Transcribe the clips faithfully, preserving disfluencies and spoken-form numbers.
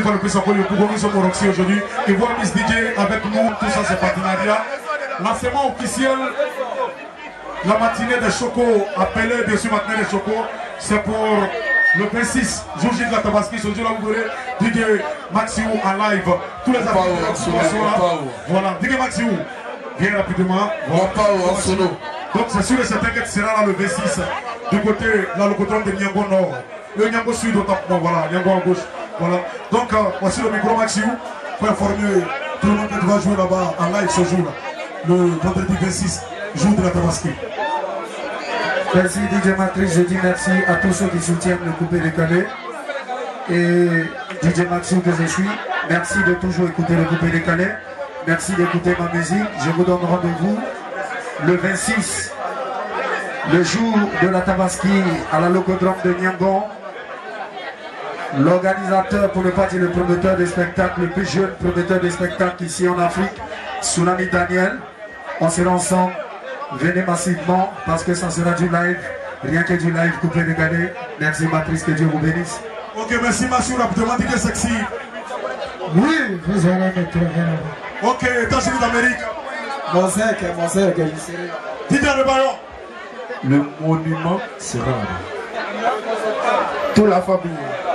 fois de plus encore, nous sommes au Roxy aujourd'hui. Et voir Miss D J avec nous, tout ça c'est partenariat. Lancement officiel, la matinée des Chocos, appelée bien sûr matinée des Chocos, c'est pour le vingt-six, jour J de la Tabaski, ce jour-là vous verrez D J Maxiou en live. Tous les artistes sont là. Voilà, D J Maxiou, viens rapidement. Voilà. Donc c'est sûr et certain que tu seras là le vingt-six, du côté, là le côté de Niango Nord. Le Niango Sud, autant que voilà, Niango à gauche. Voilà. Donc euh, voici le micro Maxiou pour informer tout le monde qui va jouer là-bas en live ce jour-là. Le vendredi vingt-six, jour de la Tabaski. Merci D J Matrice, je dis merci à tous ceux qui soutiennent le coupé décalé. Et D J Maxiou que je suis, merci de toujours écouter le coupé décalé. Merci d'écouter ma musique. Je vous donne rendez-vous le vingt-six, le jour de la Tabaski à la Locodrome de Niangon. L'organisateur, pour ne pas dire le promoteur des spectacles, le plus jeune promoteur des spectacles ici en Afrique, Tsunami Daniel. On sera ensemble. Venez massivement parce que ça sera du live, rien que du live coupé décalé. Merci Matrice, que Dieu vous bénisse. Ok, merci Massou, rapidement, dit que sexy. Oui, vous allez me trouver. Ok, États-Unis d'Amérique. Mosec, Mosec, je serai. Didier le ballon. Le monument sera. Toute la famille.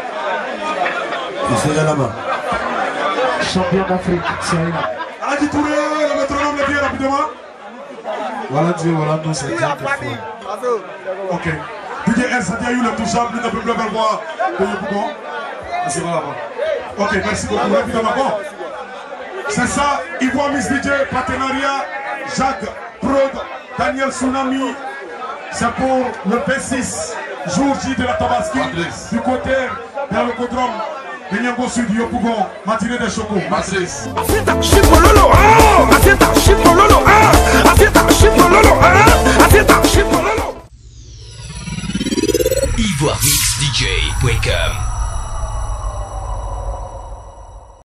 Je serai là-bas. Champion d'Afrique, c'est rien. Adi Touré, le métronome le bien rapidement. Voilà Dieu, voilà nous, c'est Dieu qui fait. Ok. D J S, Sadia eu le touchable, ne peut plus le voir. C'est là-bas. Ok, merci beaucoup. Rapidement, bon. C'est ça, Ivoire Miss D J, partenariat, Jacques, Prod, Daniel Tsunami. C'est pour le vingt-six, jour J de la Tabaski, du côté de la Locodrome. de Niango Sud, Yopougon, matinée des Chocos. Matrice. Afieta Chipololo, ah! Afieta Chipololo, ah! Afieta Chipololo, ah! Afieta Chipololo. ivoire mix D J point com